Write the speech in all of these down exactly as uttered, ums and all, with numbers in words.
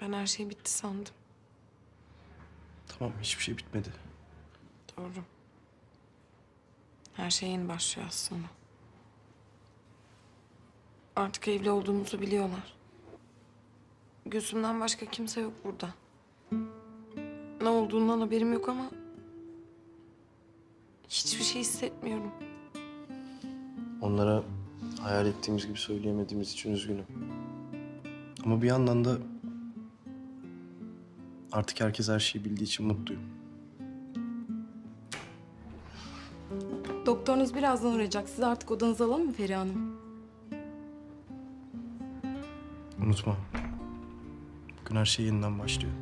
Ben her şey bitti sandım. Tamam, hiçbir şey bitmedi. Doğru. Her şey yeni başlıyor aslında. Artık evli olduğumuzu biliyorlar. Gülsüm'den başka kimse yok burada. Ne olduğundan haberim yok ama... hiçbir şey hissetmiyorum. Onlara hayal ettiğimiz gibi söyleyemediğimiz için üzgünüm. Ama bir yandan da artık herkes her şeyi bildiği için mutluyum. Doktorunuz birazdan uğrayacak. Siz artık odanıza alalım mı Feriha Hanım? Unutma. Bugün her şey yeniden başlıyor.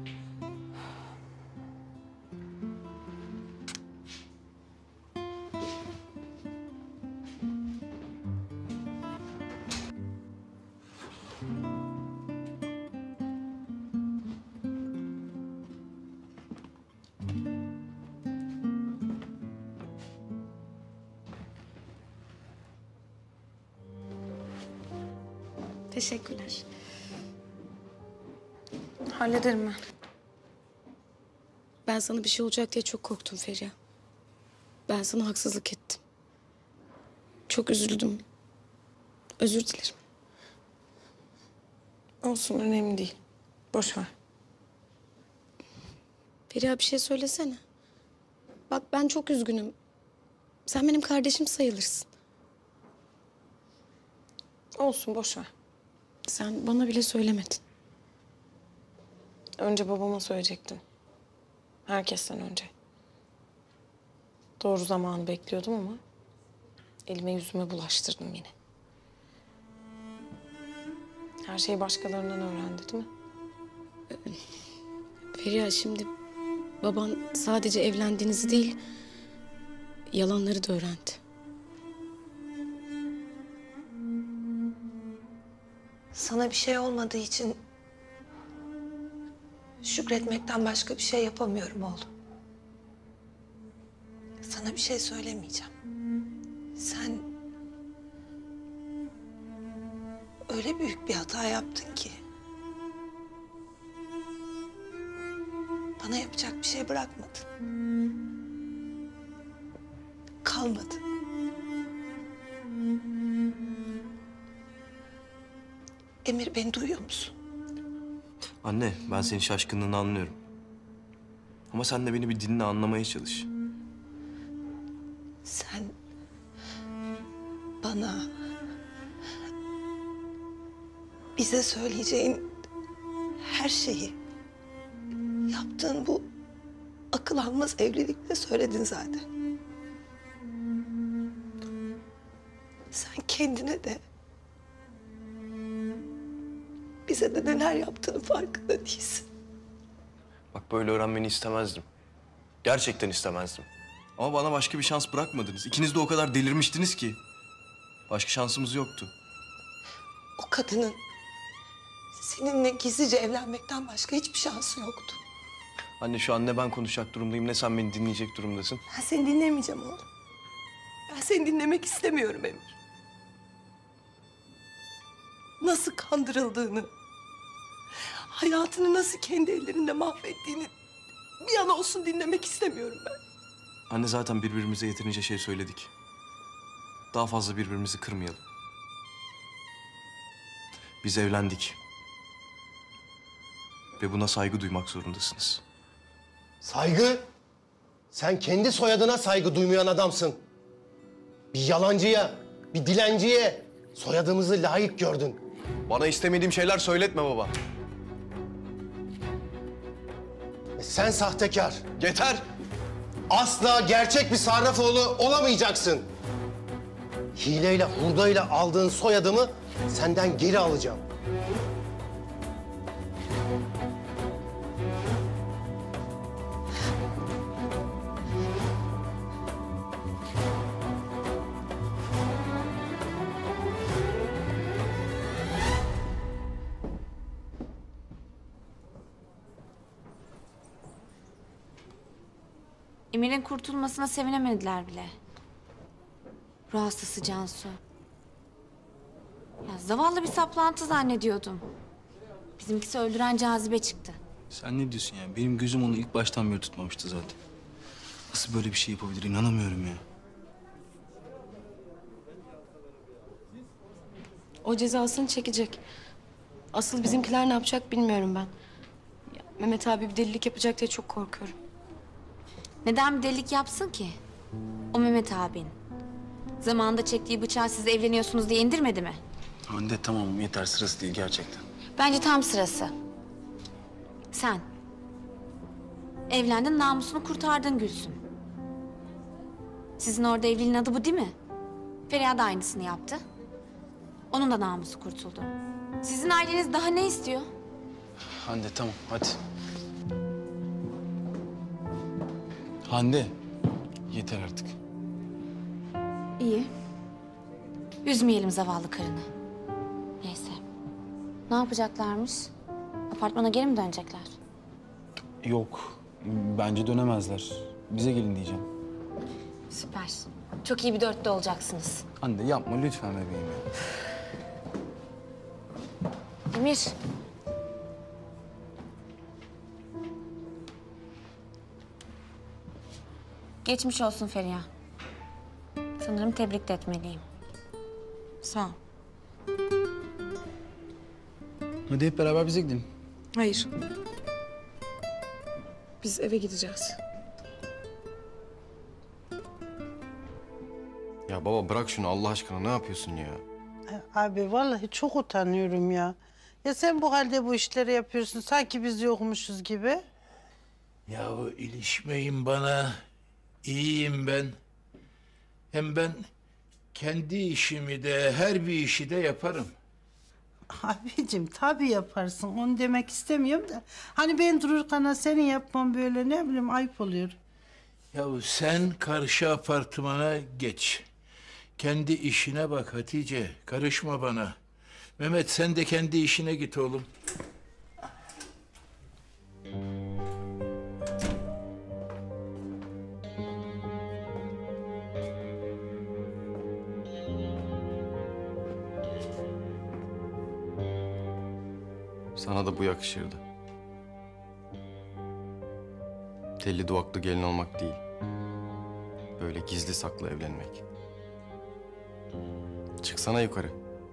Teşekkürler. Hallederim ben. Ben sana bir şey olacak diye çok korktum Feriha. Ben sana haksızlık ettim. Çok üzüldüm. Özür dilerim. Olsun, önemli değil. Boş ver. Feriha bir şey söylesene. Bak ben çok üzgünüm. Sen benim kardeşim sayılırsın. Olsun, boş ver. Sen bana bile söylemedin. Önce babama söyleyecektim. Herkesten önce. Doğru zamanı bekliyordum ama... elime yüzüme bulaştırdım yine. Her şeyi başkalarından öğrendi, değil mi? Feriha şimdi baban sadece evlendiğinizi değil... yalanları da öğrendi. Sana bir şey olmadığı için şükretmekten başka bir şey yapamıyorum oğlum. Sana bir şey söylemeyeceğim. Sen öyle büyük bir hata yaptın ki bana yapacak bir şey bırakmadın. Kalmadı. Emir, beni duyuyor musun? Anne, ben senin şaşkınlığını anlıyorum. Ama sen de beni bir dinle, anlamaya çalış. Sen bana, bize söyleyeceğin her şeyi yaptığın bu akıl almaz evlilikle söyledin zaten. Sen kendine de bize de neler yaptığını farkında değilsin. Bak, böyle öğrenmeni istemezdim. Gerçekten istemezdim. Ama bana başka bir şans bırakmadınız. İkiniz de o kadar delirmiştiniz ki. Başka şansımız yoktu. O kadının seninle gizlice evlenmekten başka hiçbir şansı yoktu. Anne, şu an ne ben konuşacak durumdayım, ne sen beni dinleyecek durumdasın. Ben seni dinlemeyeceğim oğlum. Ben seni dinlemek istemiyorum Emir. Nasıl kandırıldığını, hayatını nasıl kendi ellerinde mahvettiğini bir an olsun dinlemek istemiyorum ben. Anne, zaten birbirimize yeterince şey söyledik. Daha fazla birbirimizi kırmayalım. Biz evlendik. Ve buna saygı duymak zorundasınız. Saygı? Sen kendi soyadına saygı duymayan adamsın. Bir yalancıya, bir dilenciye soyadımızı layık gördün. Bana istemediğim şeyler söyletme baba. E sen sahtekar. Yeter! Asla gerçek bir Sarrafoğlu olamayacaksın. Hileyle, hurdayla aldığın soyadımı senden geri alacağım. Emir'in kurtulmasına sevinemediler bile. Ruh hastası Cansu. Ya zavallı bir saplantı zannediyordum. Bizimkisi öldüren cazibe çıktı. Sen ne diyorsun ya? Benim gözüm onu ilk baştan beri tutmamıştı zaten. Nasıl böyle bir şey yapabilir? İnanamıyorum ya. O cezasını çekecek. Asıl bizimkiler ne yapacak bilmiyorum ben. Ya, Mehmet abi bir delilik yapacak diye çok korkuyorum. Neden bir delilik yapsın ki? O Mehmet abin. Zamanında çektiği bıçağı siz evleniyorsunuz diye indirmedi mi? Hande tamam yeter, sırası değil gerçekten. Bence tam sırası. Sen. Evlendin, namusunu kurtardın Gülsüm. Sizin orada evliliğin adı bu değil mi? Feriha da aynısını yaptı. Onun da namusu kurtuldu. Sizin aileniz daha ne istiyor? Hande tamam hadi. Hande yeter artık. İyi. Üzmeyelim zavallı karını. Neyse. Ne yapacaklarmış? Apartmana geri mi dönecekler? Yok bence dönemezler. Bize gelin diyeceğim. Süper. Çok iyi bir dörtte olacaksınız. Hande yapma lütfen bebeğim ya. Emir. Geçmiş olsun Feriha. Sanırım tebrik de etmeliyim. Sağ ol. Hadi hep beraber bize gidelim. Hayır. Biz eve gideceğiz. Ya baba bırak şunu Allah aşkına, ne yapıyorsun ya? Abi vallahi çok utanıyorum ya. Ya sen bu halde bu işleri yapıyorsun sanki biz yokmuşuz gibi. Yahu ilişmeyin bana. İyiyim ben. Hem ben kendi işimi de her bir işi de yaparım. Abicim tabii yaparsın onu demek istemiyorum da. Hani ben dururken senin yapman böyle ne bileyim ayıp oluyor. Yahu sen karşı apartmana geç. Kendi işine bak Hatice. Karışma bana. Mehmet sen de kendi işine git oğlum. Sana da bu yakışırdı. Telli duvaklı gelin olmak değil. Böyle gizli saklı evlenmek. Çıksana yukarı.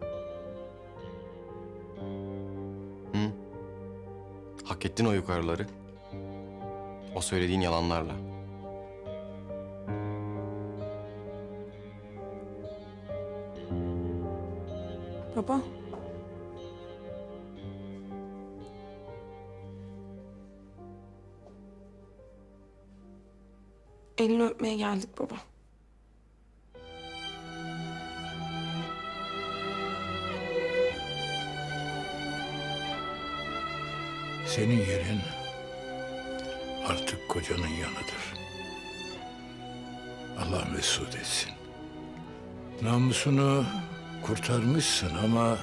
Hı? Hak ettin o yukarıları. O söylediğin yalanlarla. Baba. Elini öpmeye geldik baba. Senin yerin artık kocanın yanıdır. Allah mesut etsin. Namusunu kurtarmışsın ama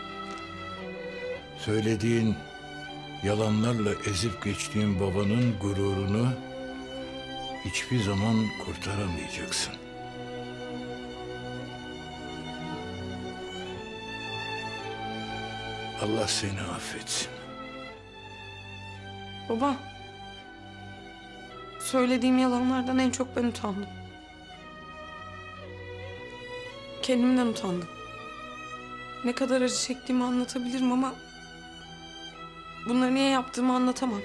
söylediğin yalanlarla ezip geçtiğin babanın gururunu hiçbir zaman kurtaramayacaksın. Allah seni affetsin. Baba. Söylediğim yalanlardan en çok ben utandım. Kendimden utandım. Ne kadar acı çektiğimi anlatabilirim ama bunları niye yaptığımı anlatamam.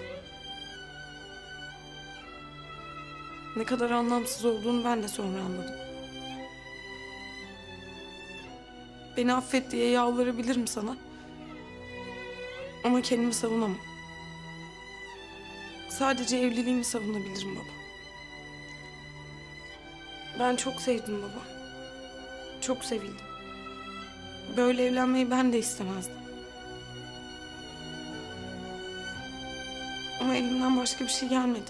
Ne kadar anlamsız olduğunu ben de sonra anladım. Beni affet diye yalvarabilirim sana. Ama kendimi savunamam. Sadece evliliğimi savunabilirim baba. Ben çok sevdim baba. Çok sevildim. Böyle evlenmeyi ben de istemezdim. Ama elimden başka bir şey gelmedi.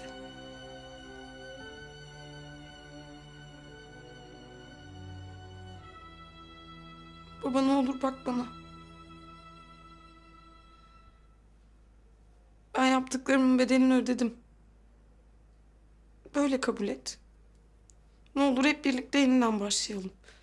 Baba ne olur bak bana. Ben yaptıklarımın bedelini ödedim. Böyle kabul et. Ne olur hep birlikte yeniden başlayalım.